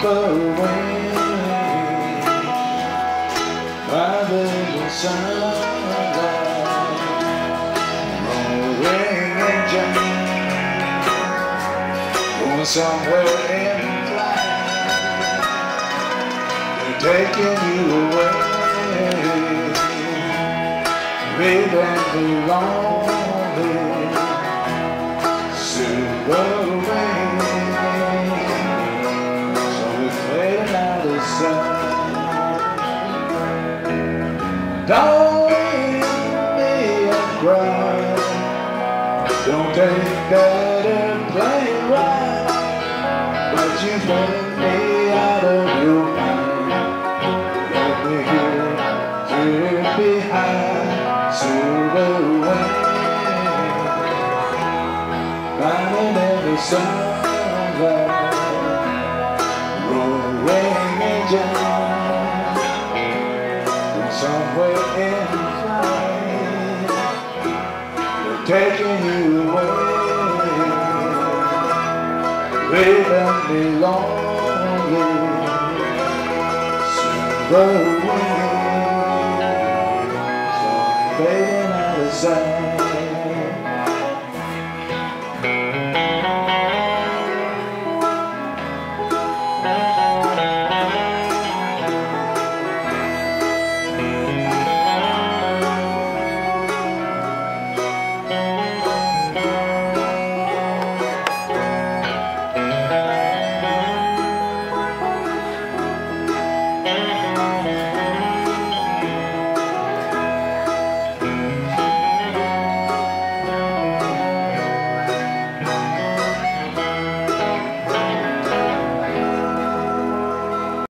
silver wings, my little sunlight, rolling engine, going somewhere in flight. They're taking you away, leaving me lonely. Silver wings, so we're fading out of sight. Don't leave me and cry. Don't take that airplane ride, but you take me out of your mind. Let me here, here behind. Silver wings, finding every sunlight, rolling engine, somewhere in flight. They're taking you away, leaving me lonely. Silver wings, fading out of sight.